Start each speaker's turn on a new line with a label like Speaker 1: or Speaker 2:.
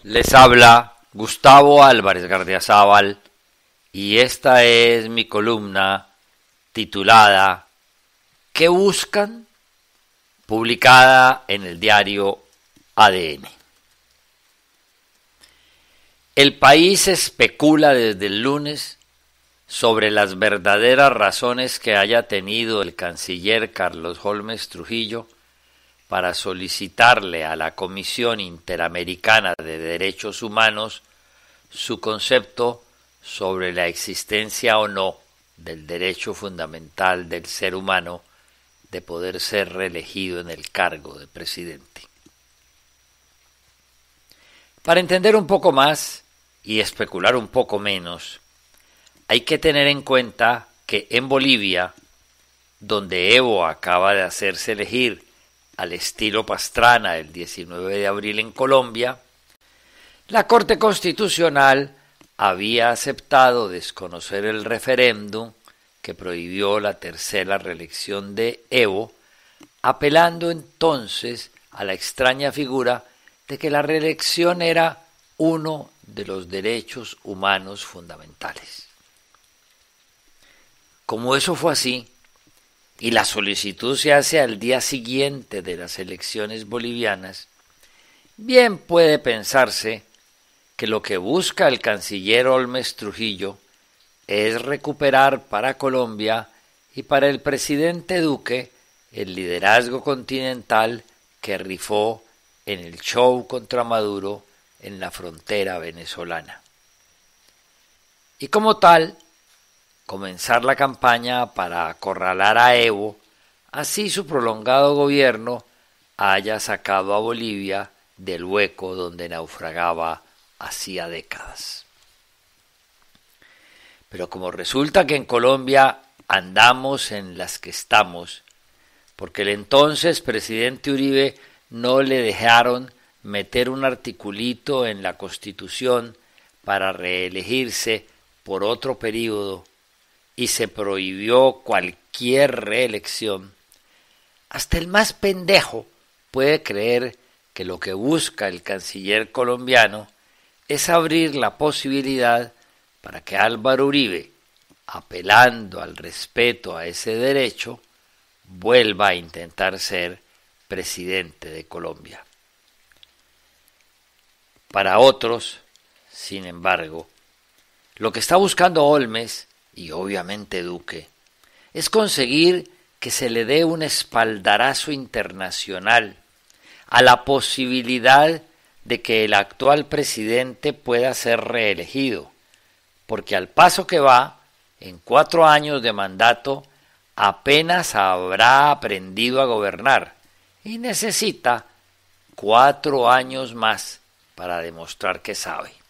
Speaker 1: Les habla Gustavo Álvarez Gardiazabal y esta es mi columna titulada ¿Qué buscan?, publicada en el diario ADN. El país especula desde el lunes sobre las verdaderas razones que haya tenido el canciller Carlos Holmes Trujillo para solicitarle a la Comisión Interamericana de Derechos Humanos su concepto sobre la existencia o no del derecho fundamental del ser humano de poder ser reelegido en el cargo de presidente. Para entender un poco más y especular un poco menos, hay que tener en cuenta que en Bolivia, donde Evo acaba de hacerse elegir al estilo Pastrana el 19 de abril en Colombia, la Corte Constitucional había aceptado desconocer el referéndum que prohibió la tercera reelección de Evo, apelando entonces a la extraña figura de que la reelección era uno de los derechos humanos fundamentales. Como eso fue así, y la solicitud se hace al día siguiente de las elecciones bolivianas, bien puede pensarse que lo que busca el canciller Holmes Trujillo es recuperar para Colombia y para el presidente Duque el liderazgo continental que rifó en el show contra Maduro en la frontera venezolana. Y como tal, comenzar la campaña para acorralar a Evo, así su prolongado gobierno haya sacado a Bolivia del hueco donde naufragaba hacía décadas. Pero como resulta que en Colombia andamos en las que estamos, porque el entonces presidente Uribe no le dejaron meter un articulito en la Constitución para reelegirse por otro período y se prohibió cualquier reelección, hasta el más pendejo puede creer que lo que busca el canciller colombiano es abrir la posibilidad para que Álvaro Uribe, apelando al respeto a ese derecho, vuelva a intentar ser presidente de Colombia. Para otros, sin embargo, lo que está buscando Holmes, y obviamente Duque, es conseguir que se le dé un espaldarazo internacional a la posibilidad de que el actual presidente pueda ser reelegido, porque al paso que va, en 4 años de mandato, apenas habrá aprendido a gobernar y necesita 4 años más para demostrar que sabe.